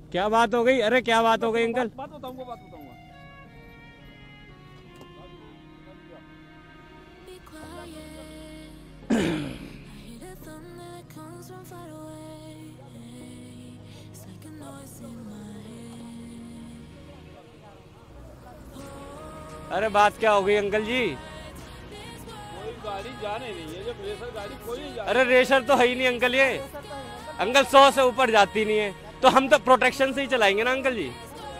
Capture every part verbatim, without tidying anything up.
क्या बात हो गई? अरे क्या बात हो गई अंकल? बात बताऊंगा बात बताऊंगा अरे बात क्या हो गई अंकल जी? कोई गाड़ी जाने नहीं है, जब रेसर गाड़ी कोई नहीं जा। अरे रेसर तो है ही नहीं अंकल, ये अंकल सौ से ऊपर जाती नहीं है, तो हम तो प्रोटेक्शन से ही चलाएंगे ना uncle ji.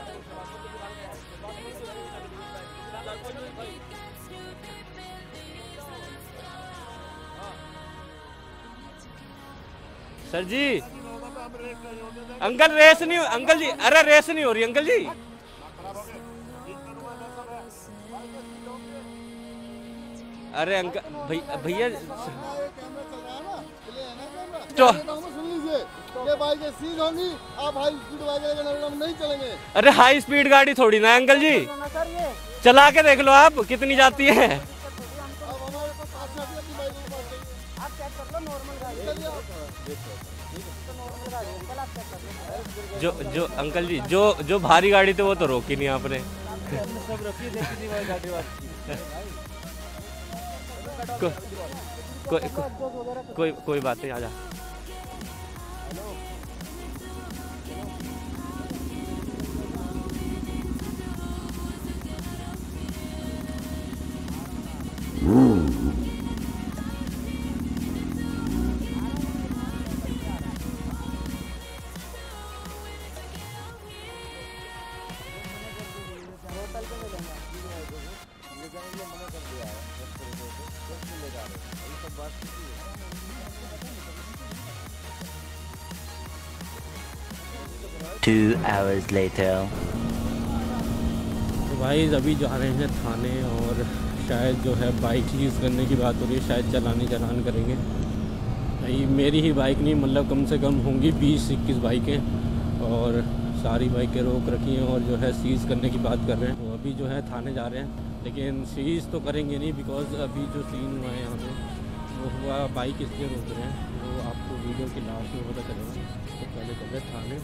Sir ji uncle race नहीं, अंकल जी अरे रेस नहीं हो रही अंकल जी। अरे अंकल भैया भैया तो सुन लीजिए, ये बाइकें सीज होंगी, आप हाई स्पीड बाइक नहीं चलेंगे। अरे हाई स्पीड गाड़ी थोड़ी ना अंकल जी, चला के देख लो आप कितनी जाती है। जो जो अंकल जी जो जो भारी गाड़ी थी वो तो रोकी नहीं आपने। को, को, को, कोई कोई बात नहीं, आजा। Two hours later. तो भाई अभी जा रहे हैं थाने, और शायद जो है बाइक यूज़ करने की बात हो रही है, शायद चलानी चालान करेंगे। भाई मेरी ही बाइक नहीं, मतलब कम से कम होंगी बीस इक्कीस बाइकें, और सारी बाइकें रोक रखी हैं और जो है सीज़ करने की बात कर रहे हैं। तो अभी जो है थाने जा रहे हैं, लेकिन सीज़ तो करेंगे नहीं, बिकॉज़ अभी जो सीन हुआ है यहाँ पे वो हुआ बाइक इसलिए रोक रहे हैं, वो तो आपको वीडियो के लास्ट में पता चलेगा। तो पहले चल रहे थाने।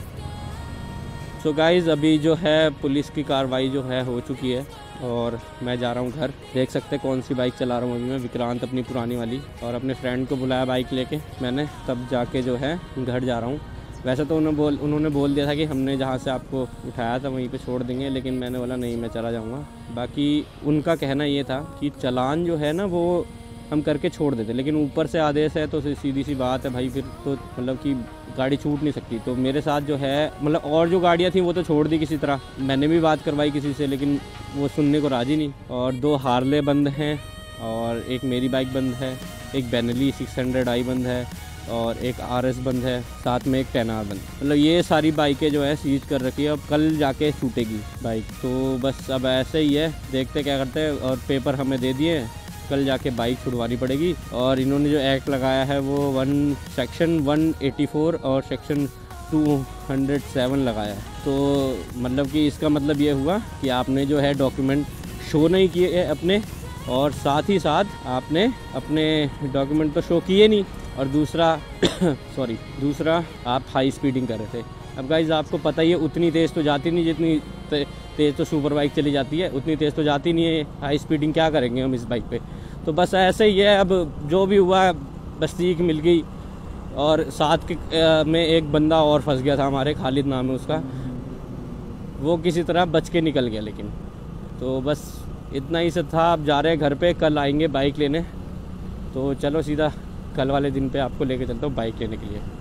सो so गाइज़ अभी जो है पुलिस की कार्रवाई जो है हो चुकी है, और मैं जा रहा हूँ घर। देख सकते हैं कौन सी बाइक चला रहा हूँ अभी मैं, विक्रांत अपनी पुरानी वाली, और अपने फ्रेंड को बुलाया बाइक लेके मैंने, तब जाके जो है घर जा रहा हूँ। वैसे तो उन्होंने बोल उन्होंने बोल दिया था कि हमने जहाँ से आपको उठाया था वहीं पे छोड़ देंगे, लेकिन मैंने बोला नहीं मैं चला जाऊँगा। बाकी उनका कहना ये था कि चालान जो है ना वो हम करके छोड़ देते, लेकिन ऊपर से आदेश है तो सीधी सी बात है भाई, फिर तो मतलब कि गाड़ी छूट नहीं सकती। तो मेरे साथ जो है मतलब और जो गाड़ियाँ थी वो तो छोड़ दी किसी तरह, मैंने भी बात करवाई किसी से, लेकिन वो सुनने को राजी नहीं। और दो हार्ले बंद हैं, और एक मेरी बाइक बंद है, एक बेनली सिक्स हंड्रेड आई बंद है, और एक आर एस बंद है, साथ में एक टेन आर बंद। मतलब ये सारी बाइकें जो है सीज कर रखी है, अब कल जाके छूटेगी बाइक। तो बस अब ऐसे ही है, देखते क्या करते हैं। और पेपर हमें दे दिए, कल जाके बाइक छुड़वानी पड़ेगी। और इन्होंने जो एक्ट लगाया है वो one section one eighty four और सेक्शन टू हंड्रेड सेवन लगाया है। तो मतलब कि इसका मतलब ये हुआ कि आपने जो है डॉक्यूमेंट शो नहीं किए अपने, और साथ ही साथ आपने अपने डॉक्यूमेंट तो शो किए नहीं, और दूसरा सॉरी दूसरा आप हाई स्पीडिंग कर रहे थे। अब गाइज़ आपको पता ही है उतनी तेज़ तो जाती नहीं जितनी ते, तेज़ तो सुपर बाइक चली जाती है, उतनी तेज़ तो जाती नहीं है। हाई स्पीडिंग क्या करेंगे हम इस बाइक पे। तो बस ऐसे ही है, अब जो भी हुआ बस सीख मिल गई। और साथ के आ, में एक बंदा और फंस गया था हमारे, खालिद नाम है उसका, वो किसी तरह बच के निकल गया। लेकिन तो बस इतना ही सब था। अब जा रहे हैं घर पे, कल आएंगे बाइक लेने। तो चलो सीधा कल वाले दिन पे आपको लेके चलता हूँ बाइक लेने के लिए।